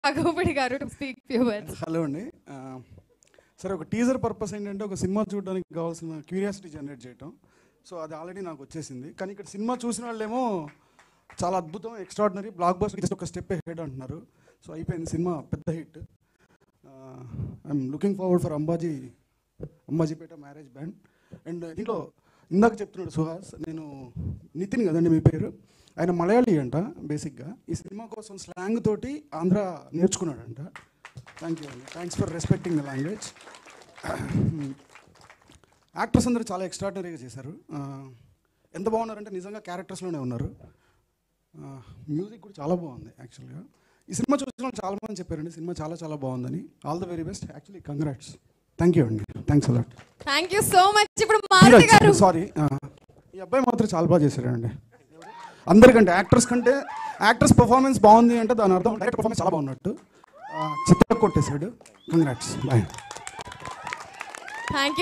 Raghavapudi garu to speak few words. Hello అండి. సరే, ఒక టీజర్ పర్పస్ ఏంటంటే ఒక సినిమా చూడడానికి కావాల్సిన క్యూరియాసిటీ జనరేట్ చేయటం. సో అది ఆల్రెడీ నాకు వచ్చేసింది. కానీ ఇక్కడ సినిమా చూసిన వాళ్ళేమో చాలా అద్భుతం, ఎక్స్ట్రాడినరీ, బ్లాక్ బస్టర్, జస్ట్ ఒక స్టెప్ హెడ్ అంటున్నారు. సో అయిపోయింది, సినిమా పెద్ద hit. I'm looking forward for Ambajipeta marriage band. And దీంట్లో ఇందాక చెప్తున్నాడు సుహాస్, నేను నితిన్ కదండి మీ పేరు, ఆయన మలయాళీ అంట బేసిక్గా. ఈ సినిమా కోసం స్లాంగ్ తోటి ఆంధ్ర నేర్చుకున్నాడంట. థ్యాంక్ యూ అండి, thanks for respecting the language. Actors అందరూ చాలా ఎక్స్ట్రాడినరీగా చేశారు. ఎంత బాగున్నారంటే నిజంగా క్యారెక్టర్స్లోనే ఉన్నారు. మ్యూజిక్ కూడా చాలా బాగుంది. యాక్చువల్గా ఈ సినిమా చూసిన వాళ్ళు చాలా మంది చెప్పారండి సినిమా చాలా చాలా బాగుందని. All the very best. Actually congrats. Thank you అండి, thanks a lot. Thank you so much. ఇప్పుడు మారుతి గారు. సారీ, ఈ అబ్బాయి మాత్రం చాలా బాగా చేశారండి. అందరికంటే యాక్టర్స్ పర్ఫార్మెన్స్ బాగుంది అంటే దాని అర్థం డైరెక్టర్ పర్ఫార్మెన్స్ చాలా బాగున్నట్టు. చిత్ర కొట్టేశాడు. Congrats, boy. Thank you.